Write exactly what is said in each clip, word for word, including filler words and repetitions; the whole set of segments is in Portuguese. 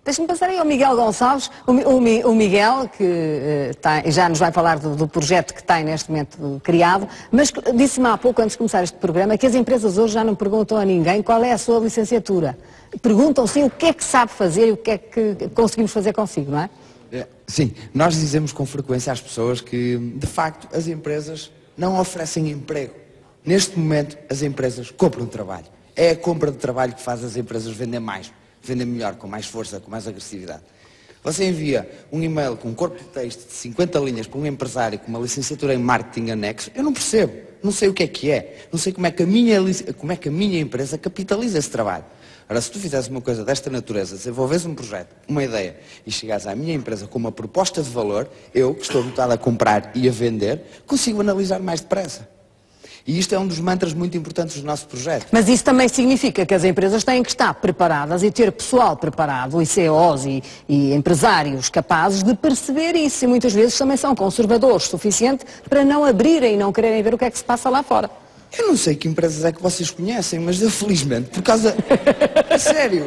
Deixa-me passar aí ao Miguel Gonçalves, o, o, o Miguel, que uh, tá, já nos vai falar do, do projeto que tem neste momento criado, mas disse-me há pouco, antes de começar este programa, que as empresas hoje já não perguntam a ninguém qual é a sua licenciatura. Perguntam sim o que é que sabe fazer e o que é que conseguimos fazer consigo, não é? é sim, nós dizemos com frequência às pessoas que, de facto, as empresas não oferecem emprego. Neste momento, as empresas compram trabalho. É a compra de trabalho que faz as empresas vender mais. Vender melhor, com mais força, com mais agressividade. Você envia um e-mail com um corpo de texto de cinquenta linhas para um empresário com uma licenciatura em marketing anexo, eu não percebo, não sei o que é que é, não sei como é que a minha, como é que a minha empresa capitaliza esse trabalho. Ora, se tu fizesse uma coisa desta natureza, desenvolves um projeto, uma ideia, e chegares à minha empresa com uma proposta de valor, eu, que estou habituado a comprar e a vender, consigo analisar mais depressa. E isto é um dos mantras muito importantes do nosso projeto. Mas isso também significa que as empresas têm que estar preparadas e ter pessoal preparado, e C E Os e, e empresários capazes de perceber isso. E muitas vezes também são conservadores o suficiente para não abrirem e não quererem ver o que é que se passa lá fora. Eu não sei que empresas é que vocês conhecem, mas eu felizmente, por causa... Sério...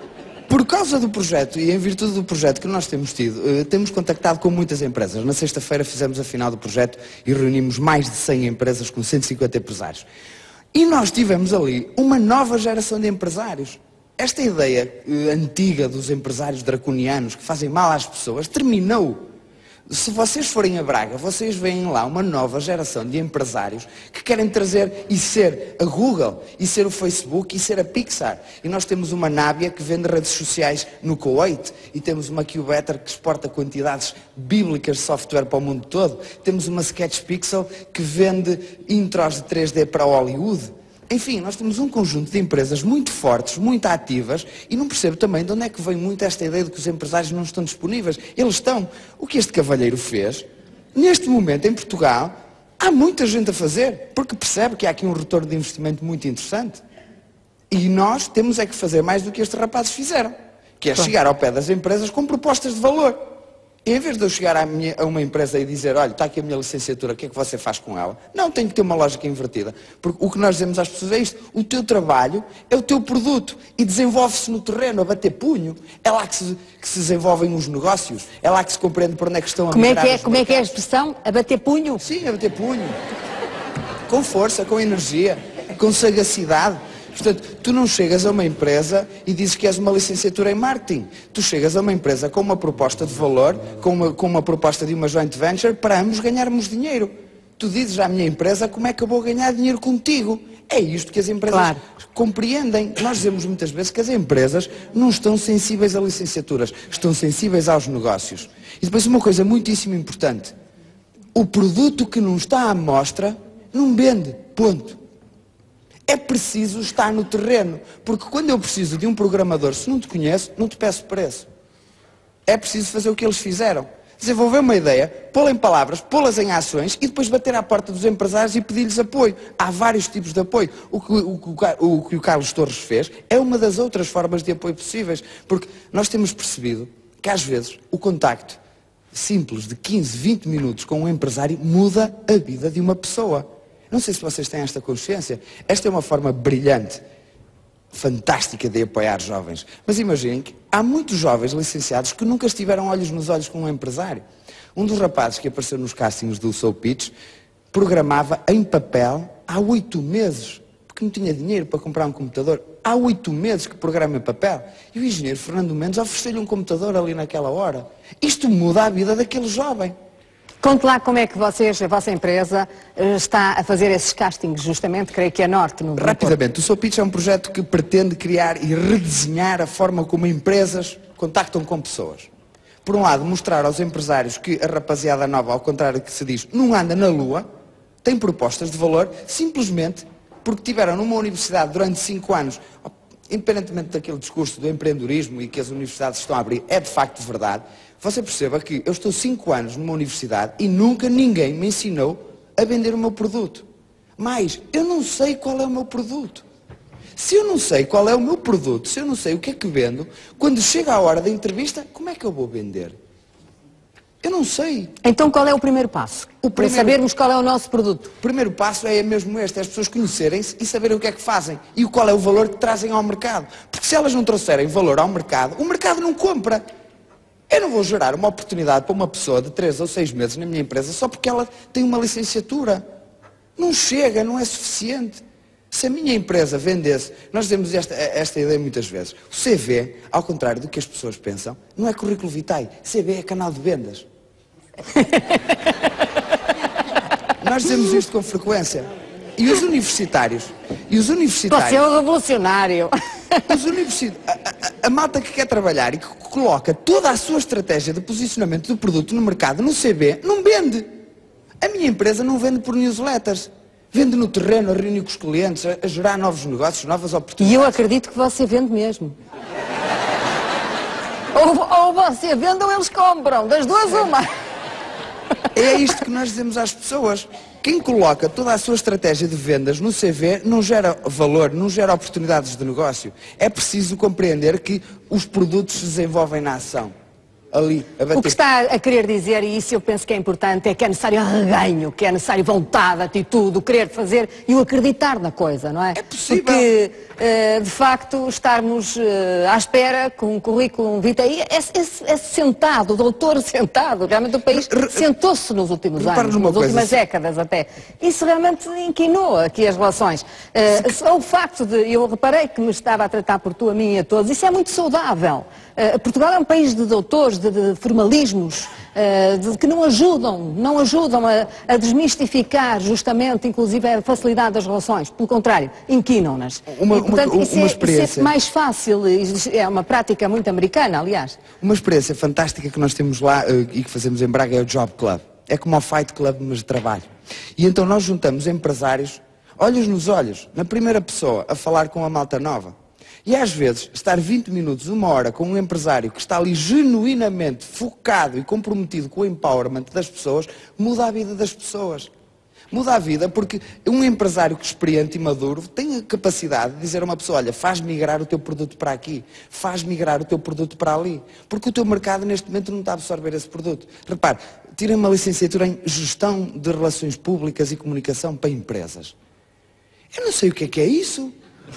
Por causa do projeto e em virtude do projeto que nós temos tido, temos contactado com muitas empresas. Na sexta-feira fizemos a final do projeto e reunimos mais de cem empresas com cento e cinquenta empresários. E nós tivemos ali uma nova geração de empresários. Esta ideia antiga dos empresários draconianos que fazem mal às pessoas terminou. Se vocês forem a Braga, vocês veem lá uma nova geração de empresários que querem trazer e ser a Google, e ser o Facebook, e ser a Pixar. E nós temos uma Nábia que vende redes sociais no Kuwait, e temos uma Cubetter que exporta quantidades bíblicas de software para o mundo todo. Temos uma Sketch Pixel que vende intros de três D para Hollywood. Enfim, nós temos um conjunto de empresas muito fortes, muito ativas, e não percebo também de onde é que vem muito esta ideia de que os empresários não estão disponíveis. Eles estão. O que este cavalheiro fez, neste momento em Portugal, há muita gente a fazer, porque percebe que há aqui um retorno de investimento muito interessante. E nós temos é que fazer mais do que estes rapazes fizeram, que é chegar ao pé das empresas com propostas de valor. E em vez de eu chegar à minha, a uma empresa e dizer, olha, está aqui a minha licenciatura, o que é que você faz com ela? Não, tenho que ter uma lógica invertida. Porque o que nós dizemos às pessoas é isto, o teu trabalho é o teu produto e desenvolve-se no terreno, a bater punho. É lá que se, que se desenvolvem os negócios, é lá que se compreende por onde é que estão a como migrar é que é, Como é que é a expressão? A bater punho? Sim, a bater punho. Com força, com energia, com sagacidade. Portanto, tu não chegas a uma empresa e dizes que és uma licenciatura em marketing. Tu chegas a uma empresa com uma proposta de valor, com uma, com uma proposta de uma joint venture, para ambos ganharmos dinheiro. Tu dizes à minha empresa como é que eu vou ganhar dinheiro contigo. É isto que as empresas claro. compreendem. Nós dizemos muitas vezes que as empresas não estão sensíveis a licenciaturas, estão sensíveis aos negócios. E depois uma coisa muitíssimo importante. O produto que não está à mostra, não vende. Ponto. É preciso estar no terreno, porque quando eu preciso de um programador, se não te conheço, não te peço preço. É preciso fazer o que eles fizeram. Desenvolver uma ideia, pô-la em palavras, pô-las em ações e depois bater à porta dos empresários e pedir-lhes apoio. Há vários tipos de apoio. O que o, o, o que o Carlos Torres fez é uma das outras formas de apoio possíveis, porque nós temos percebido que às vezes o contacto simples de quinze, vinte minutos com um empresário muda a vida de uma pessoa. Não sei se vocês têm esta consciência. Esta é uma forma brilhante, fantástica de apoiar jovens. Mas imaginem que há muitos jovens licenciados que nunca estiveram olhos nos olhos com um empresário. Um dos rapazes que apareceu nos castings do Soul Pitch programava em papel há oito meses, porque não tinha dinheiro para comprar um computador. Há oito meses que programa em papel. E o engenheiro Fernando Mendes ofereceu-lhe um computador ali naquela hora. Isto muda a vida daquele jovem. Conte lá como é que vocês, a vossa empresa, está a fazer esses castings, justamente, creio que é Norte. No Rapidamente, o Soul Pitch é um projeto que pretende criar e redesenhar a forma como empresas contactam com pessoas. Por um lado, mostrar aos empresários que a rapaziada nova, ao contrário do que se diz, não anda na lua, tem propostas de valor, simplesmente porque tiveram numa universidade durante cinco anos, independentemente daquele discurso do empreendedorismo e que as universidades estão a abrir, é de facto verdade. Você perceba que eu estou cinco anos numa universidade e nunca ninguém me ensinou a vender o meu produto. Mas eu não sei qual é o meu produto. Se eu não sei qual é o meu produto, se eu não sei o que é que vendo, quando chega a hora da entrevista, como é que eu vou vender? Eu não sei. Então qual é o primeiro passo? O primeiro... Para sabermos qual é o nosso produto. O primeiro passo é mesmo este, é as pessoas conhecerem-se e saberem o que é que fazem e qual é o valor que trazem ao mercado. Porque se elas não trouxerem valor ao mercado, o mercado não compra. Eu não vou gerar uma oportunidade para uma pessoa de três ou seis meses na minha empresa só porque ela tem uma licenciatura. Não chega, não é suficiente. Se a minha empresa vendesse, nós dizemos esta, esta ideia muitas vezes, o C V, ao contrário do que as pessoas pensam, não é currículo vitae, C V é canal de vendas. Nós dizemos isto com frequência. E os universitários, e os universitários... Você é um revolucionário. Os universi... a, a, a malta que quer trabalhar e que coloca toda a sua estratégia de posicionamento do produto no mercado, no C V, não vende. A minha empresa não vende por newsletters. Vende no terreno, a reunir com os clientes, a, a gerar novos negócios, novas oportunidades. E eu acredito que você vende mesmo. ou, ou você vende ou eles compram. Das duas, uma. É isto que nós dizemos às pessoas. Quem coloca toda a sua estratégia de vendas no C V não gera valor, não gera oportunidades de negócio. É preciso compreender que os produtos se desenvolvem na ação. Ali, a bater. O que está a querer dizer, e isso eu penso que é importante, é que é necessário arreganho, que é necessário vontade, atitude, o querer fazer e o acreditar na coisa, não é? É possível. Porque, uh, de facto, estarmos uh, à espera com um currículo vitae, é, é, é sentado, o doutor sentado, realmente o país sentou-se nos últimos anos, nas últimas décadas até. Isso realmente inquinou aqui as relações. Uh, o facto de, eu reparei que me estava a tratar por tu, a mim e a todos, isso é muito saudável. Uh, Portugal é um país de doutores, de, de formalismos, uh, de, que não ajudam, não ajudam a, a desmistificar justamente, inclusive, a facilidade das relações. Pelo contrário, inquinam-nas. Uma, e, portanto, uma, isso, uma é, experiência. isso é mais fácil, é uma prática muito americana, aliás. Uma experiência fantástica que nós temos lá uh, e que fazemos em Braga é o Job Club. É como o Fight Club, mas de trabalho. E então nós juntamos empresários, olhos nos olhos, na primeira pessoa, a falar com a malta nova. E às vezes, estar vinte minutos, uma hora com um empresário que está ali genuinamente focado e comprometido com o empowerment das pessoas, muda a vida das pessoas. Muda a vida porque um empresário experiente e maduro tem a capacidade de dizer a uma pessoa, olha, faz migrar o teu produto para aqui, faz migrar o teu produto para ali, porque o teu mercado neste momento não está a absorver esse produto. Repare, tirem uma licenciatura em Gestão de Relações Públicas e Comunicação para Empresas. Eu não sei o que é que é isso.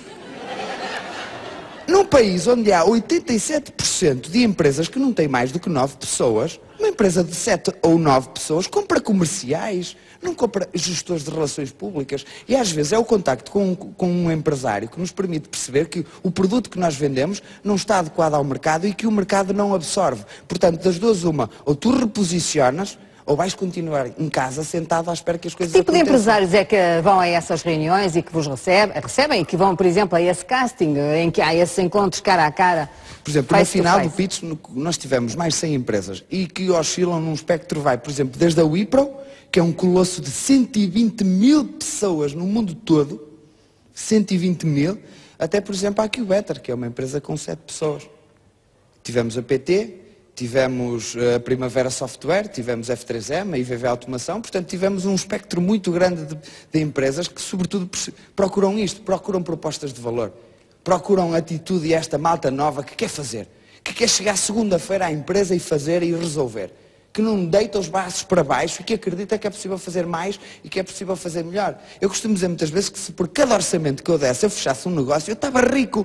Num país onde há oitenta e sete por cento de empresas que não têm mais do que nove pessoas, uma empresa de sete ou nove pessoas compra comerciais, não compra gestores de relações públicas. E às vezes é o contacto com, com um empresário que nos permite perceber que o produto que nós vendemos não está adequado ao mercado e que o mercado não absorve. Portanto, das duas uma, ou tu reposicionas, ou vais continuar em casa sentado à espera que as coisas aconteçam. Que tipo aconteçam. de empresários é que vão a essas reuniões e que vos recebem, recebem e que vão, por exemplo, a esse casting, em que há esses encontros cara a cara? Por exemplo, no final do pitch nós tivemos mais cem empresas e que oscilam num espectro, vai, por exemplo, desde a Wipro, que é um colosso de cento e vinte mil pessoas no mundo todo, cento e vinte mil, até, por exemplo, a QBetter, que é uma empresa com sete pessoas. Tivemos a P T, tivemos a Primavera Software, tivemos F três M, a I V V Automação, portanto tivemos um espectro muito grande de, de empresas que sobretudo procuram isto, procuram propostas de valor, procuram atitude e esta malta nova que quer fazer, que quer chegar segunda-feira à empresa e fazer e resolver, que não deita os braços para baixo e que acredita que é possível fazer mais e que é possível fazer melhor. Eu costumo dizer muitas vezes que se por cada orçamento que eu desse eu fechasse um negócio, eu estava rico.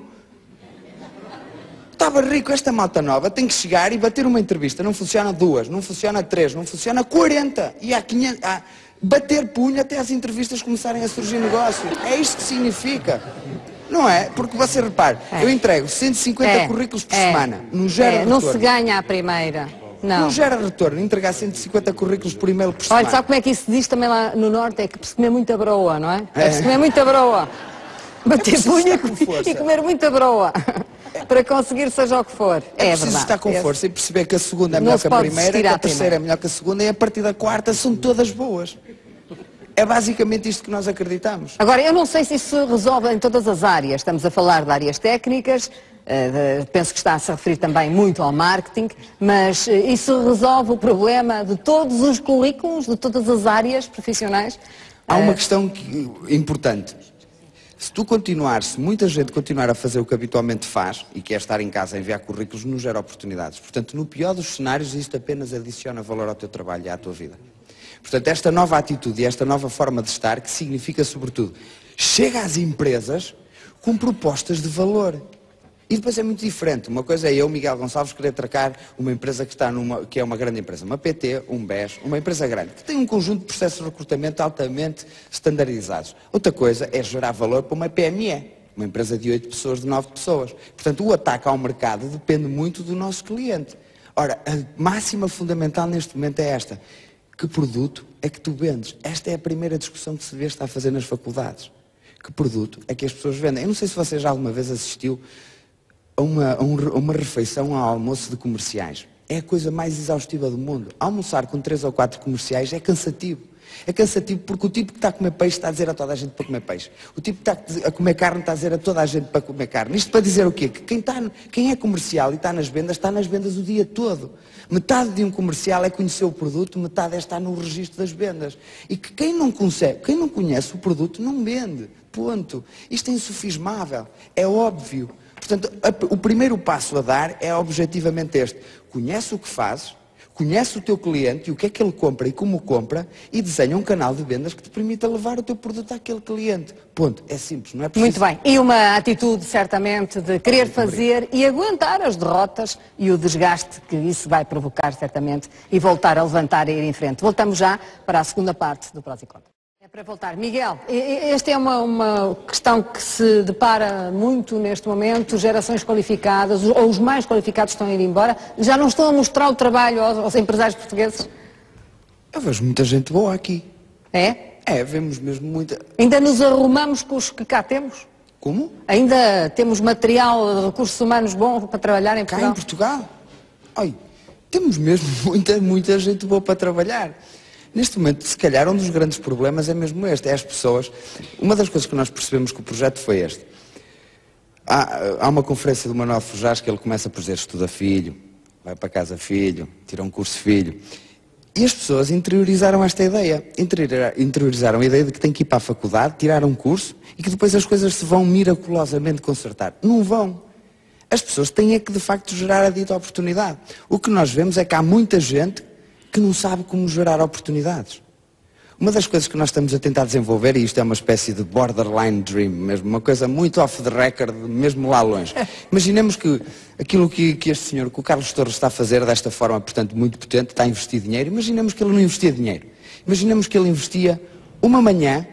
Estava rico, esta malta nova tem que chegar e bater uma entrevista. Não funciona duas, não funciona três, não funciona quarenta. E há quinhentos, há bater punho até as entrevistas começarem a surgir negócio. É isto que significa. Não é? Porque você repare, é. eu entrego cento e cinquenta é. currículos por é. semana. Não gera é. retorno. Não se ganha à primeira. Não. Não gera retorno. Entregar cento e cinquenta currículos por e-mail por Olha, semana. Olha, sabe como é que isso se diz também lá no Norte? É que se comer muita broa, não é? É, é se comer muita broa. Bater punho e comer muita broa. Para conseguir seja o que for. É, é preciso verdade. estar com é. força e perceber que a segunda é melhor que a primeira, que a terceira é melhor que a segunda e a partir da quarta são todas boas. É basicamente isto que nós acreditamos. Agora, eu não sei se isso se resolve em todas as áreas. Estamos a falar de áreas técnicas, uh, de, penso que está a se referir também muito ao marketing, mas uh, isso resolve o problema de todos os currículos, de todas as áreas profissionais? Há uma uh... questão que, importante. Se tu continuares, se muita gente continuar a fazer o que habitualmente faz, e que é estar em casa a enviar currículos, não gera oportunidades. Portanto, no pior dos cenários, isto apenas adiciona valor ao teu trabalho e à tua vida. Portanto, esta nova atitude e esta nova forma de estar, que significa, sobretudo, chega às empresas com propostas de valor. E depois é muito diferente. Uma coisa é eu, Miguel Gonçalves, querer atracar uma empresa que, está numa, que é uma grande empresa, uma P T, um B E S, uma empresa grande, que tem um conjunto de processos de recrutamento altamente standardizados. Outra coisa é gerar valor para uma P M E, uma empresa de oito pessoas, de nove pessoas. Portanto, o ataque ao mercado depende muito do nosso cliente. Ora, a máxima fundamental neste momento é esta. Que produto é que tu vendes? Esta é a primeira discussão que se devia estar a fazer nas faculdades. Que produto é que as pessoas vendem? Eu não sei se você já alguma vez assistiu a uma, a um, a uma refeição ao almoço de comerciais. É a coisa mais exaustiva do mundo. Almoçar com três ou quatro comerciais é cansativo. É cansativo porque o tipo que está a comer peixe está a dizer a toda a gente para comer peixe. O tipo que está a comer carne está a dizer a toda a gente para comer carne. Isto para dizer o quê? Que quem, está, quem é comercial e está nas vendas, está nas vendas o dia todo. Metade de um comercial é conhecer o produto, metade é estar no registro das vendas. E que quem não consegue, quem não conhece o produto não vende. Ponto. Isto é insufismável. É óbvio. Portanto, a, o primeiro passo a dar é objetivamente este. Conhece o que fazes, conhece o teu cliente e o que é que ele compra e como o compra e desenha um canal de vendas que te permita levar o teu produto àquele cliente. Ponto. É simples, não é preciso... Muito bem. E uma atitude, certamente, de querer fazer e aguentar as derrotas e o desgaste que isso vai provocar, certamente, e voltar a levantar e ir em frente. Voltamos já para a segunda parte do Prós e Contras. É para voltar. Miguel, esta é uma, uma questão que se depara muito neste momento, gerações qualificadas, ou os mais qualificados estão a ir embora, já não estão a mostrar o trabalho aos, aos empresários portugueses? Eu vejo muita gente boa aqui. É? É, vemos mesmo muita... Ainda nos arrumamos com os que cá temos? Como? Ainda temos material de recursos humanos bom para trabalhar em Portugal? Cá em Portugal? Ai, temos mesmo muita, muita gente boa para trabalhar. Neste momento, se calhar, um dos grandes problemas é mesmo este, é as pessoas. Uma das coisas que nós percebemos que o projeto foi este. Há, há uma conferência do Manuel Forjás que ele começa por dizer, estuda filho, vai para casa filho, tira um curso filho. E as pessoas interiorizaram esta ideia, interiorizaram a ideia de que tem que ir para a faculdade, tirar um curso e que depois as coisas se vão miraculosamente consertar. Não vão. As pessoas têm é que, de facto, gerar a dita oportunidade. O que nós vemos é que há muita gente que não sabe como gerar oportunidades. Uma das coisas que nós estamos a tentar desenvolver, e isto é uma espécie de borderline dream, mesmo uma coisa muito off the record, mesmo lá longe. Imaginemos que aquilo que, que este senhor, que o Carlos Torres está a fazer desta forma, portanto, muito potente, está a investir dinheiro, imaginemos que ele não investia dinheiro. Imaginemos que ele investia uma manhã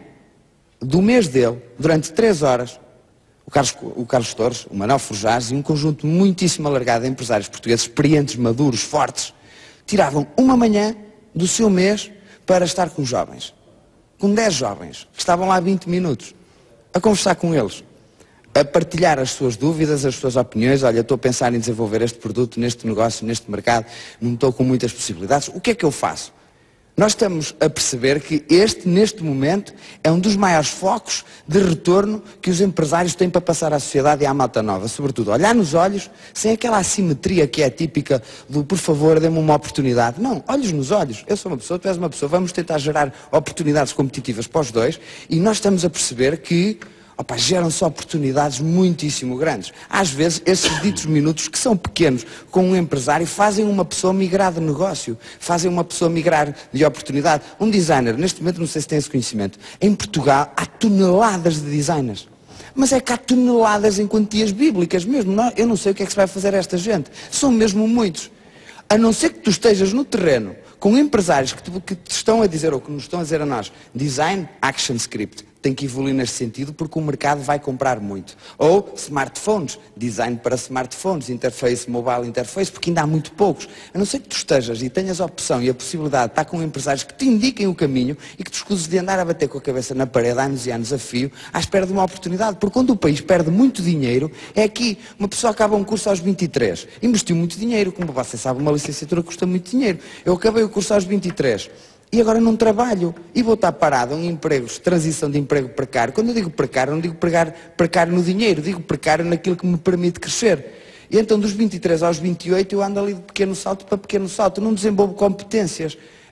do mês dele, durante três horas, o Carlos, o Carlos Torres, o Manuel Forjás e um conjunto muitíssimo alargado de empresários portugueses, experientes, maduros, fortes, tiravam uma manhã do seu mês para estar com jovens. Com dez jovens, que estavam lá vinte minutos, a conversar com eles, a partilhar as suas dúvidas, as suas opiniões. Olha, estou a pensar em desenvolver este produto, neste negócio, neste mercado, não estou com muitas possibilidades, o que é que eu faço? Nós estamos a perceber que este, neste momento, é um dos maiores focos de retorno que os empresários têm para passar à sociedade e à malta nova. Sobretudo, olhar nos olhos, sem aquela assimetria que é típica do por favor, dê-me uma oportunidade. Não, olhos nos olhos. Eu sou uma pessoa, tu és uma pessoa, vamos tentar gerar oportunidades competitivas para os dois e nós estamos a perceber que opa, geram-se oportunidades muitíssimo grandes. Às vezes, esses ditos minutos, que são pequenos, com um empresário, fazem uma pessoa migrar de negócio, fazem uma pessoa migrar de oportunidade. Um designer, neste momento, não sei se tem esse conhecimento, em Portugal há toneladas de designers. Mas é que há toneladas em quantias bíblicas mesmo. Não, eu não sei o que é que se vai fazer a esta gente. São mesmo muitos. A não ser que tu estejas no terreno com empresários que te, que te estão a dizer, ou que nos estão a dizer a nós, design, action, script. Tem que evoluir neste sentido porque o mercado vai comprar muito. Ou smartphones, design para smartphones, interface, mobile interface, porque ainda há muito poucos. A não ser que tu estejas e tenhas a opção e a possibilidade de estar com empresários que te indiquem o caminho e que te escuses de andar a bater com a cabeça na parede há anos e anos a fio, à espera de uma oportunidade. Porque quando o país perde muito dinheiro, é aqui. Uma pessoa acaba um curso aos vinte e três, investiu muito dinheiro, como você sabe, uma licenciatura custa muito dinheiro. Eu acabei o curso aos vinte e três. E agora não trabalho e vou estar parado em empregos, transição de emprego precário. Quando eu digo precário, não digo precário, precário no dinheiro, digo precário naquilo que me permite crescer. E então dos vinte e três aos vinte e oito eu ando ali de pequeno salto para pequeno salto, não desenvolvo competências.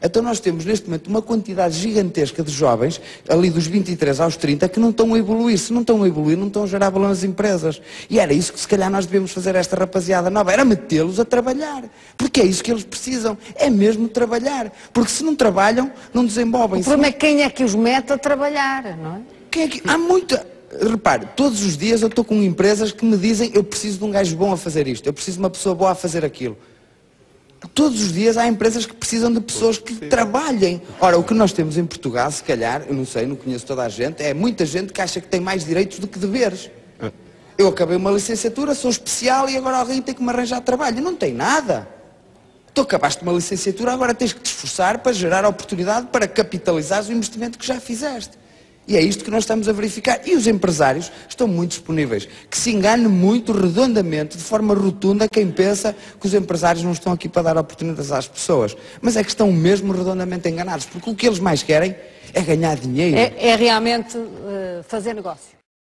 Então nós temos neste momento uma quantidade gigantesca de jovens, ali dos vinte e três aos trinta, que não estão a evoluir. Se não estão a evoluir, não estão a gerar valor nas empresas. E era isso que se calhar nós devemos fazer a esta rapaziada nova, era metê-los a trabalhar. Porque é isso que eles precisam, é mesmo trabalhar. Porque se não trabalham, não desenvolvem. O problema é quem é que os mete a trabalhar, não é? Quem é que... Há muita... Repare, todos os dias eu estou com empresas que me dizem eu preciso de um gajo bom a fazer isto, eu preciso de uma pessoa boa a fazer aquilo. Todos os dias há empresas que precisam de pessoas que trabalhem. Ora, o que nós temos em Portugal, se calhar, eu não sei, não conheço toda a gente, é muita gente que acha que tem mais direitos do que deveres. Eu acabei uma licenciatura, sou especial e agora alguém tem que me arranjar trabalho. Não tem nada. Tu acabaste uma licenciatura, agora tens que te esforçar para gerar oportunidade para capitalizares o investimento que já fizeste. E é isto que nós estamos a verificar. E os empresários estão muito disponíveis. Que se engane muito redondamente, de forma rotunda, quem pensa que os empresários não estão aqui para dar oportunidades às pessoas. Mas é que estão mesmo redondamente enganados, porque o que eles mais querem é ganhar dinheiro. É, é realmente uh, fazer negócio.